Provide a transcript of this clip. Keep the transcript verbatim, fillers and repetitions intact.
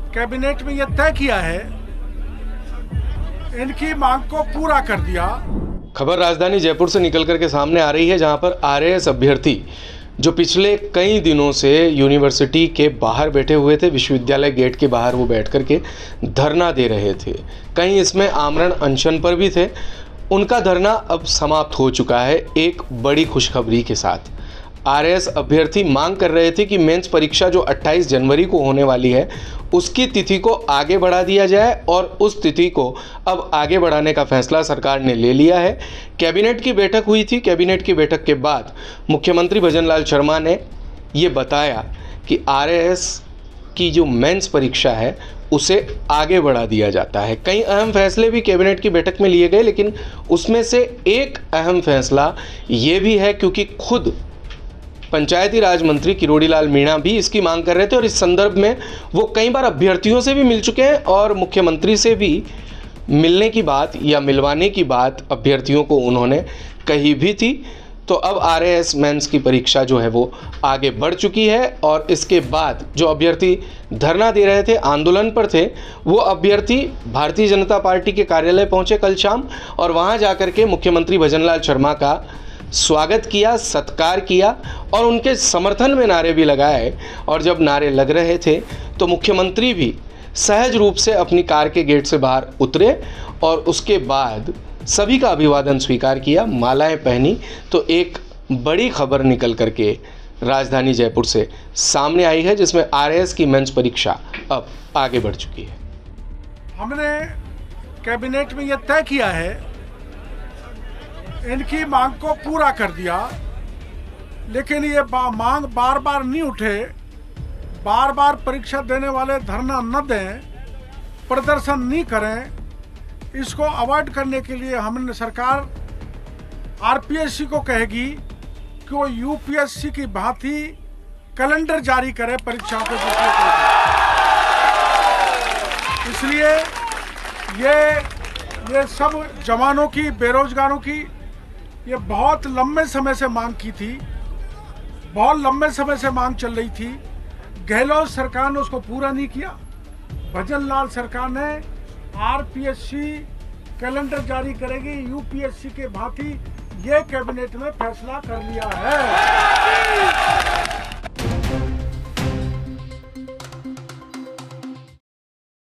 Cabinet में यह तय किया है, इनकी मांग को पूरा कर दिया। खबर राजधानी जयपुर से निकल कर के सामने आ रही है, जहां पर आरएएस अभ्यर्थी जो पिछले कई दिनों से यूनिवर्सिटी के बाहर बैठे हुए थे, विश्वविद्यालय गेट के बाहर वो बैठ कर के धरना दे रहे थे, कहीं इसमें आमरण अनशन पर भी थे, उनका धरना अब समाप्त हो चुका है एक बड़ी खुशखबरी के साथ। आरएएस अभ्यर्थी मांग कर रहे थे कि मेंस परीक्षा जो अट्ठाईस जनवरी को होने वाली है उसकी तिथि को आगे बढ़ा दिया जाए, और उस तिथि को अब आगे बढ़ाने का फैसला सरकार ने ले लिया है। कैबिनेट की बैठक हुई थी, कैबिनेट की बैठक के बाद मुख्यमंत्री भजनलाल शर्मा ने ये बताया कि आरएएस की जो मेंस परीक्षा है उसे आगे बढ़ा दिया जाता है। कई अहम फैसले भी कैबिनेट की बैठक में लिए गए, लेकिन उसमें से एक अहम फैसला ये भी है, क्योंकि खुद पंचायती राज मंत्री किरोड़ीलाल मीणा भी इसकी मांग कर रहे थे, और इस संदर्भ में वो कई बार अभ्यर्थियों से भी मिल चुके हैं और मुख्यमंत्री से भी मिलने की बात या मिलवाने की बात अभ्यर्थियों को उन्होंने कही भी थी। तो अब आरएएस मेंस की परीक्षा जो है वो आगे बढ़ चुकी है, और इसके बाद जो अभ्यर्थी धरना दे रहे थे, आंदोलन पर थे, वो अभ्यर्थी भारतीय जनता पार्टी के कार्यालय पहुंचे कल शाम, और वहां जाकर के मुख्यमंत्री भजनलाल शर्मा का स्वागत किया, सत्कार किया और उनके समर्थन में नारे भी लगाए। और जब नारे लग रहे थे तो मुख्यमंत्री भी सहज रूप से अपनी कार के गेट से बाहर उतरे और उसके बाद सभी का अभिवादन स्वीकार किया, मालाएं पहनी। तो एक बड़ी खबर निकल करके राजधानी जयपुर से सामने आई है, जिसमें आरएएस की मेंस परीक्षा अब आगे बढ़ चुकी है। हमने कैबिनेट में यह तय किया है, इनकी मांग को पूरा कर दिया, लेकिन ये बा, मांग बार बार नहीं उठे, बार बार परीक्षा देने वाले धरना न दें, प्रदर्शन नहीं करें। इसको अवॉइड करने के लिए हमने स आरपीएससी को कहेगी कि वो यूपीएससी की भांति कैलेंडर जारी करे परीक्षाओं के दूसरे। इसलिए ये ये सब जवानों की, बेरोजगारों की ये बहुत लंबे समय से मांग की थी, बहुत लंबे समय से मांग चल रही थी। गहलोत सरकार ने उसको पूरा नहीं किया। भजनलाल सरकार ने आरपीएससी कैलेंडर जारी करेगी यूपीएससी के भांति ये कैबिनेट में फैसला कर लिया है।